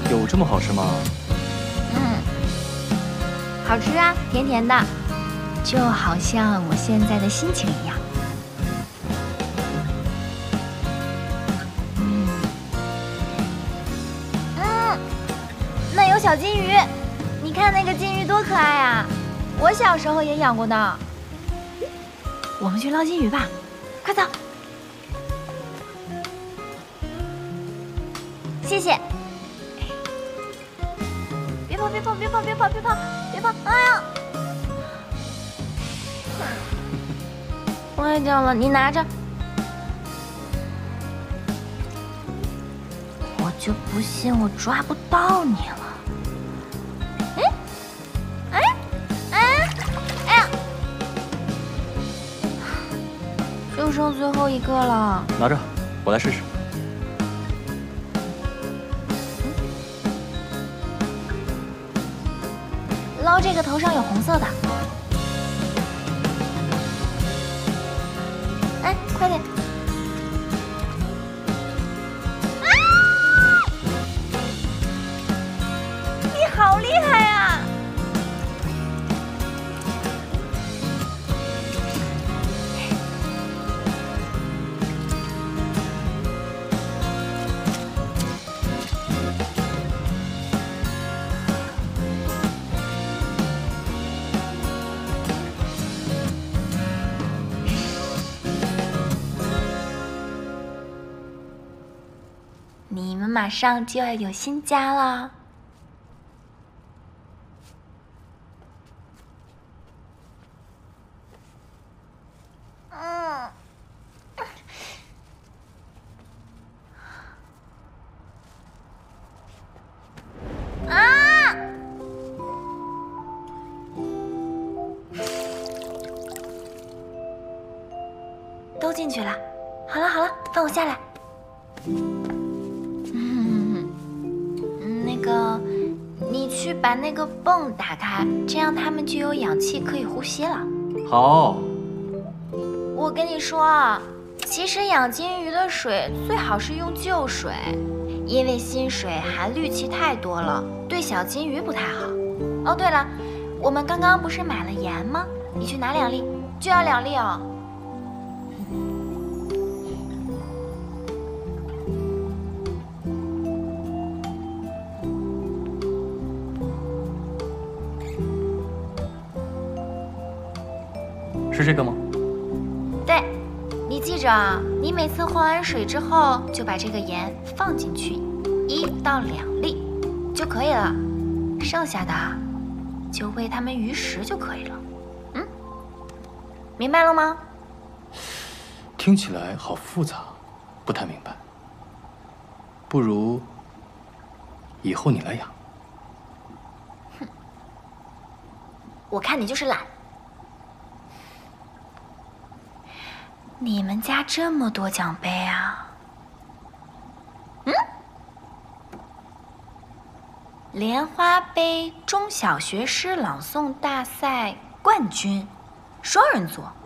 有这么好吃吗？ 好吃啊，甜甜的，就好像我现在的心情一样。那有小金鱼，你看那个金鱼多可爱啊！我小时候也养过呢。我们去捞金鱼吧，快走！谢谢。别跑！别跑！别跑！别跑！别跑！别跑！哎呀！坏掉了，你拿着。我就不信我抓不到你了。哎呀！就剩最后一个了。 拿着，我来试试。 捞这个头上有红色的。哎，快点！你好厉害啊！你们马上就要有新家了。都进去了。好了好了，放我下来。那个，你去把那个泵打开，这样它们就有氧气可以呼吸了。 好。 我跟你说啊，其实养金鱼的水最好是用旧水，因为新水含氯气太多了，对小金鱼不太好。哦，对了，我们刚刚不是买了盐吗？你去拿2粒，就要2粒哦。 是这个吗？ 对，你记着啊，你每次换完水之后，就把这个盐放进去，1到2粒就可以了，剩下的就喂它们鱼食就可以了。明白了吗？ 听起来好复杂，不太明白。不如以后你来养。 我看你就是懒。你们家这么多奖杯啊？莲花杯中小学诗朗诵大赛冠军，双人组。